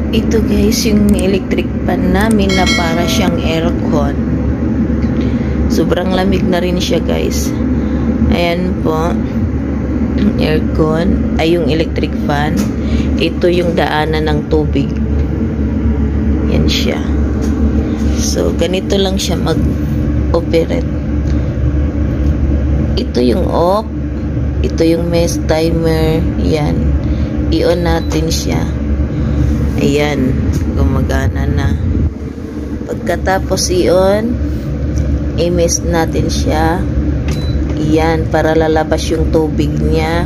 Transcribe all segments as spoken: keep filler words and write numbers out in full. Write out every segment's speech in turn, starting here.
Ito guys, yung electric fan namin na para siyang aircon. Sobrang lamig na rin siya guys. Ayan po. Aircon. Ay yung electric fan. Ito yung daanan ng tubig. Yan siya. So, ganito lang siya mag-operate. Ito yung off. Ito yung mesh timer. Yan. I-on natin siya. Ayan, gumagana na. Pagkatapos i-on, i-mist natin siya. Ayan, para lalabas yung tubig niya.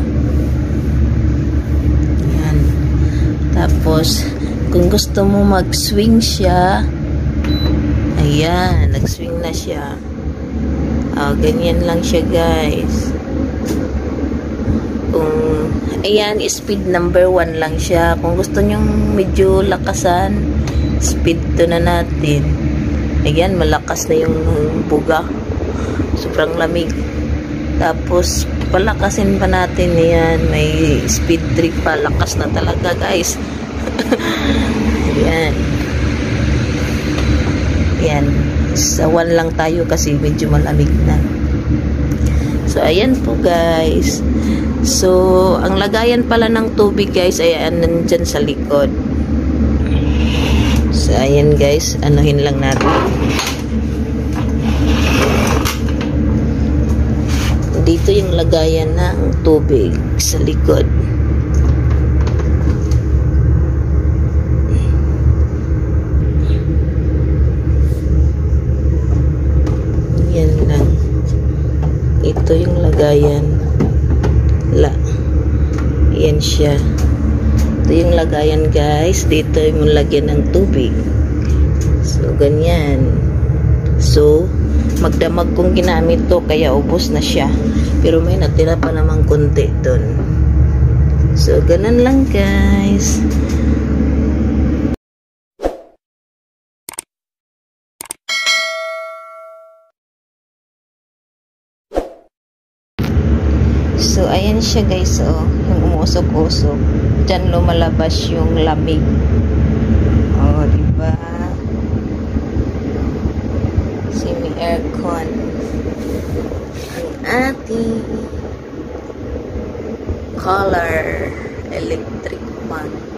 Ayan. Tapos, kung gusto mo mag-swing siya, ayan, nag-swing na siya. Oh, ganyan lang siya guys. Kung ayan, speed number one lang siya. Kung gusto nyong medyo lakasan, speed two na natin. Ayan, malakas na yung buga. Sobrang lamig. Tapos, palakasin pa natin. Ayan, may speed three pa. Lakas na talaga, guys. Ayan. Ayan. Sa one lang tayo kasi medyo malamig na. So, ayan po, guys. So, ang lagayan pala ng tubig guys ay nandyan sa likod. So, ayan guys, anuhin lang natin. Dito yung lagayan ng tubig sa likod. Yan lang. Ito yung lagayan. La. Yan siya. Ito yung lagayan guys. Dito yung lagyan ng tubig. So, ganyan. So, magdamag kong ginamit to kaya ubos na siya. Pero may natira pa namang konti dun. So, ganun lang guys. So, ayan siya guys, oh. Yung umusok-usok. Diyan lumalabas yung lamig. Oh, diba? Semi-aircon. Ang ating color electric fan.